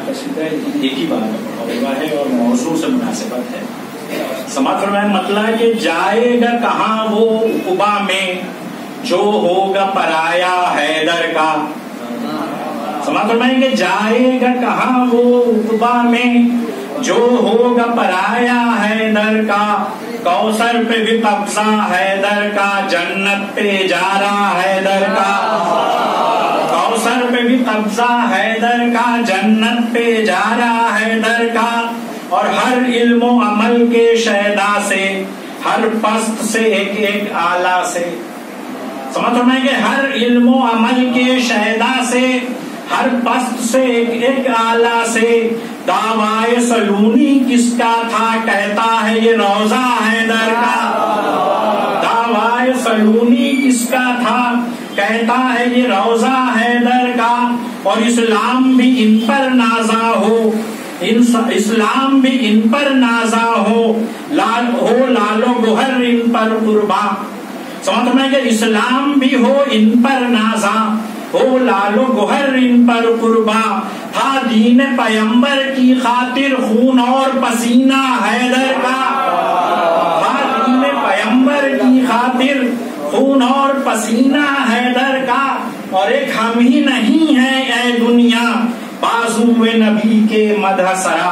قصیدہ ایک ہی بار میں پڑھا ہوا ہے اور موضوع سے مناسبت ہے. سماعت فرمائیں مطلب کہ جائے گا کہاں وہ عقبہ میں جو ہوگا پرایا حیدر کا. سماعت فرمائیں کہ جائے گا کہاں وہ عقبہ میں جو ہوگا پرایا حیدر کا. کوثر پہ بھی قبضہ حیدر کا, جنت پہ جارا حیدر کا. کوثر پہ بھی قبضہ حیدر کا, جنت پہ جارا حیدر کا. اور ہر علم و عمل کے شیدا سے, ہر پست سے ایک ایک آلہ سے. سمجھ رہے ہیں کہ ہر علم و عمل کے شیدا سے, ہر پست سے ایک ایک آلہ سے. دعوائے سلونی کس کا تھا, کہتا ہے یہ روضہ حیدر کا. دعوائے سلونی کس کا تھا, کہتا ہے یہ روضہ حیدر کا. اور اسلام بھی ان پر نازا ہو, اسلام بھی ان پر نازا ہو, لالو گوہر ان پر قربا. سمجھ میں کہ اسلام بھی ہو ان پر نازا ہو, لالو گوہر ان پر قربا. تھا دین پیمبر کی خاطر خون اور پسینہ حیدر کا. تھا دین پیمبر کی خاطر خون اور پسینہ حیدر کا. اور ایک ہم ہی نہیں ہے اے دنیا بازو نبی کے مدح سرا.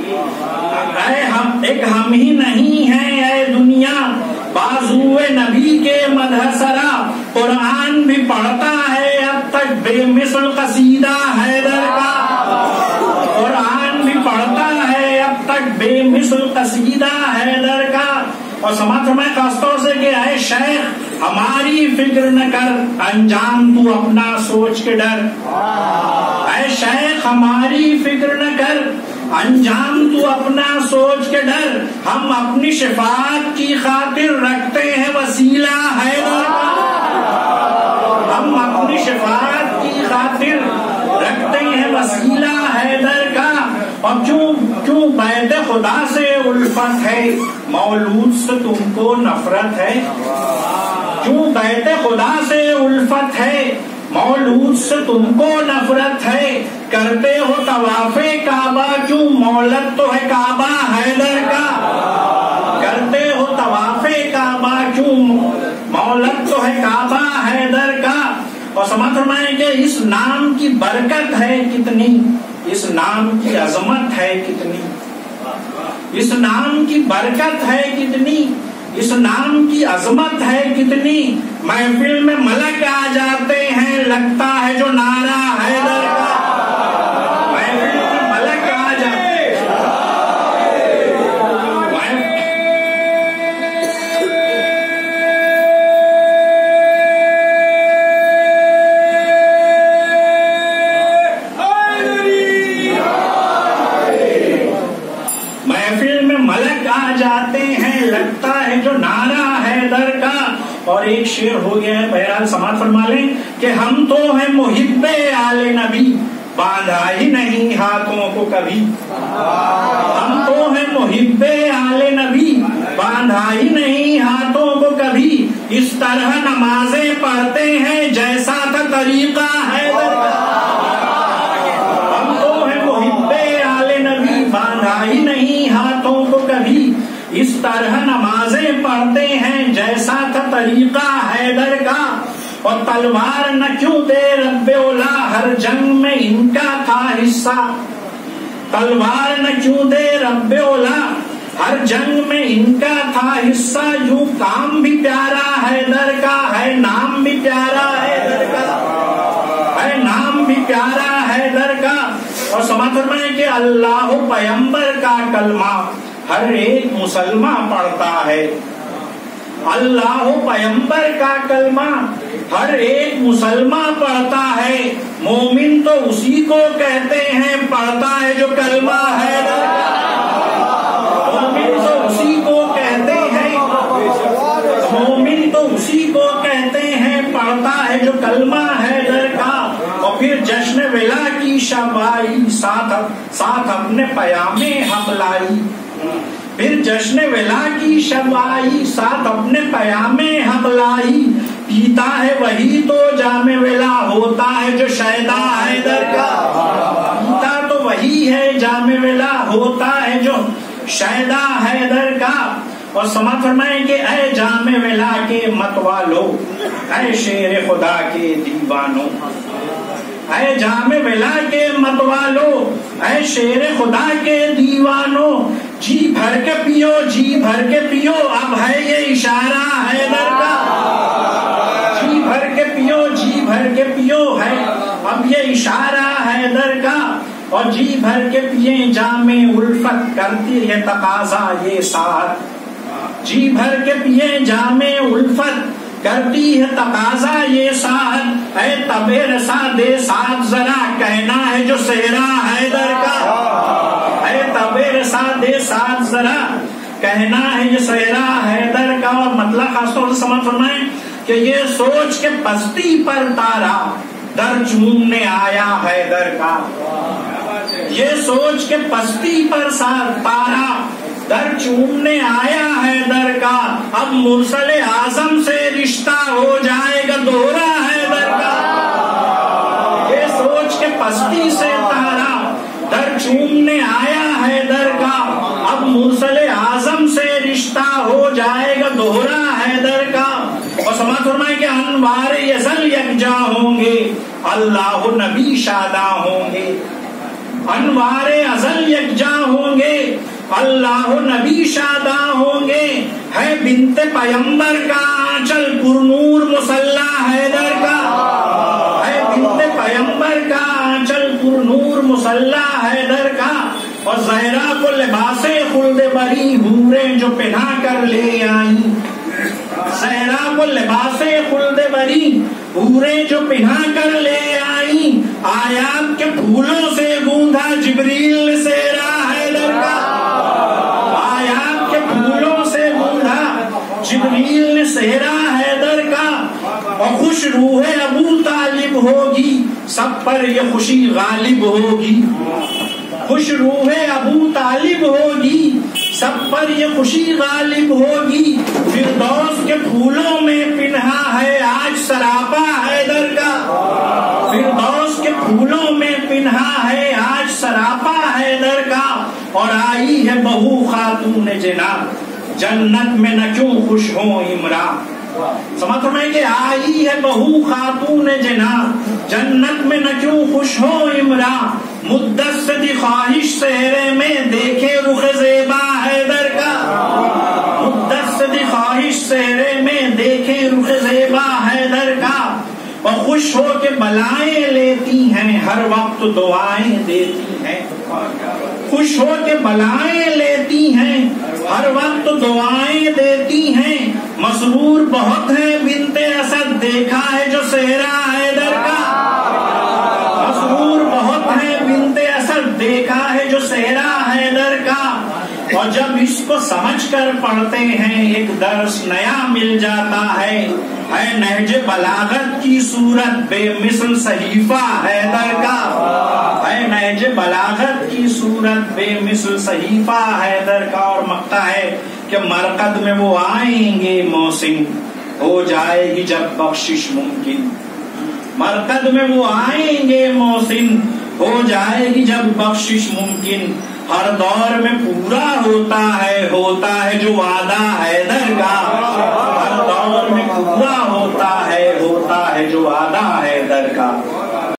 ایک ہم ہی نہیں ہے اے دنیا بازو نبی کے مدح سرا. قرآن بھی پڑھتا ہے اب تک بے مثل قصیدہ حیدر کا. قرآن بھی پڑھتا ہے اب تک بے مثل قصیدہ حیدر کا. اور سمجھ میں خاصطور سے کہ اے شیخ ہماری فکر نہ کر, انجام تو اپنا سوچ کے ڈر. اے شیخ ہماری فکر نہ کر, انجام تو اپنا سوچ کے ڈر. ہم اپنی شفاعت کی خاطر رکھتے ہیں وسیلہ حیدر کا. ہم اپنی شفاعت کی خاطر رکھتے ہیں وسیلہ حیدر کا. اور کیوں بیت خدا سے الفت ہے, مولود سے تم کو نفرت ہے. کیوں بیت خدا سے الفت ہے, مولود سے تم کو نفرت ہے. کرتے ہو طواف کعبہ کیوں, مولد تو ہے کعبہ حیدر کا. کرتے ہو طواف کعبہ کیوں, مولد تو ہے کعبہ حیدر کا. اور سمجھ فرمائیں کہ اس نام کی برکت ہے کتنی, اس نام کی عظمت ہے کتنی, اس نام کی برکت ہے کتنی, اس نام کی عظمت ہے کتنی. محفل میں ملک آ جاتے ہیں, لگتا ہے جو نعرہ حیدر کا. محفل میں ملک آ جاتے جاتے ہیں, لگتا ہے جو نعرہ حیدر کا. اور ایک شعر ہو گیا ہے, بہرحال سماعت فرما لیں کہ ہم تو ہیں محب آل نبی, باندھا ہی نہیں ہاتھوں کو کبھی. ہم تو ہیں محب آل نبی, باندھا ہی نہیں ہاتھوں کو کبھی. اس طرح نمازیں پڑھتے ہیں جیسا تھا طریقہ حیدر کا. ہم تو ہیں محب آل نبی, باندھا ہی نہیں ہاتھوں کو کبھی. اس طرح نمازیں پڑھتے ہیں جیسا تھا طریقہ حیدر کا. اور تلوار نہ کیوں دے رب اولا, ہر جنگ میں ان کا تھا حصہ. تلوار نہ کیوں دے رب اولا, ہر جنگ میں ان کا تھا حصہ. یوں کام بھی پیارا حیدر کا ہے, نام بھی پیارا حیدر کا ہے, نام بھی پیارا حیدر کا. اور سمجھ فرمائیں کہ اللہ پیمبر کا کلمہ ہر ایک مسلمان پڑھتا ہے. اللہ پیمبر کا کلمہ ہر ایک مسلمان پڑھتا ہے. مومن تو اسی کو کہتے ہیں پڑھتا ہے جو کلمہ ہے. مومن تو اسی کو کہتے ہیں, مومن تو اسی کو کہتے ہیں پڑھتا ہے جو کلمہ حیدر کا. اور پھر جشن ولا کی شب آئی, ساتھ اپنے پیام حق لائی. پھر جشن ولا کی شب آئی, ساتھ اپنے پیام حق لائی. پیتا ہے وہی تو جام ولا, ہوتا ہے جو شیدا حیدر کا. پیتا تو وہی کرتی ہے جام ولا ہوتا ہے جو شیدا حیدر کا. اور سماعت فرمائیں کہ اے جام ولا کے مت والو، اے شیر خدا کے دیوانوں، اے جام ولا کے مت والو، اے شیر خدا کے دیوانوں، جی بھر کے پیو، جی بھر کے پیو، اب ہے یہ اشارہ حیدر کا. جی بھر کے پیو، جی بھر کے پیو ہے اب یہ اشارہ حیدر کا. اور جی بھر کے پیے جام الفت کرتی ہے تقاضا یہ ساتھ. جی بھر کے پیے جام الفت کرتی ہے تقاضا یہ ساتھ. اے تبے رسا دے ساتھ ذرا کہنا ہے جو صحرا حیدر کا. اے تبے رسا دے ساتھ ذرا کہنا ہے جو صحرا حیدر کا. اور مطلب خاص طور سے سمجھ فرمائیں کہ یہ سوچ کے پستی پر تارا در چومنے آیا حیدر کا. یہ سوچ کے پستی پر تارا در چومنے آیا حیدر کا. اب مرسل اعظم سے رشتہ ہو جائے گا دوہرا حیدر کا. یہ سوچ کے پستی سے تارا در چومنے آیا حیدر کا. اب مرسل اعظم سے رشتہ ہو جائے گا دوہرا حیدر کا. اور سماعت فرمائیں کہ انوار ازل یکجا ہوں گے، اللہ نبی شاداں ہوں گے. انوار ازل یکجا ہوں گے، اللہ نبی شاداں ہوں گے. ہے بنت پیمبر کا آنچل پر نور مسلح حیدر کا. ہے بنت پیمبر کا آنچل پر نور مسلح حیدر کا. اور زہرا کو لباس خلد بری حوریں جو پہنا کر لے آئی. زہرا کو لباس خلد بری حوریں جو پہنا کر لے آئی. آیات کے پھولوں سے گوندھا جبریل سیرا حیدر کا. آیات کے پھولوں سے گوندھا جبریل نے سیرا حیدر کا. اور خوش روح ابو طالب ہوگی، سب پر یہ خوشی غالب ہوگی. خوش روح ابو طالب ہوگی، سب پر یہ خوشی غالب ہوگی. فردوس کے پھولوں میں پنہا ہے آج سراپا حیدر کا. فردوس کے پھولوں میں پنہا ہے آج سراپا حیدر کا. اور آئی ہے بہو خاتون جنا، جنت میں نہ کیوں خوش ہوں عمران. سمجھ فرمائیں کہ آئی ہے بہو خاتون جنا، جنت میں نہ کیوں خوش ہو عمران. مدت سے دی خواہش صحرے میں دیکھے رخ زیبا حیدر کا. مدت سے دی خواہش صحرے میں دیکھے رخ زیبا حیدر کا. اور خوش ہو کے بلائیں لیتی ہیں، ہر وقت دعائیں دیتی ہیں. خوش ہو کے بلائیں لیتی ہیں، ہر وقت دعائیں دیتی ہیں. مسرور بہت ہے بنت اسد دیکھا ہے جو صحرا حیدر کا. مسرور بہت ہے بنت اسد دیکھا ہے جو صحرا حیدر کا. اور جب اس کو سمجھ کر پڑھتے ہیں ایک درس نیا مل جاتا ہے. ہے نہج بلاغت کی صورت بے مثل صحیفہ حیدر کا. ہے نہج بلاغت کی صورت بے مثل صحیفہ حیدر کا. اور مقطع ہے کہ مرقد میں وہ آئیں گے محسن، ہو جائے گی جب بخشش ممکن. مرقد میں وہ آئیں گے محسن، ہو جائے گی جب بخشش ممکن. ہر دور میں پورا ہوتا ہے جو وعدہ حیدر کا. ہر دور میں پورا ہوتا ہے جو وعدہ حیدر کا.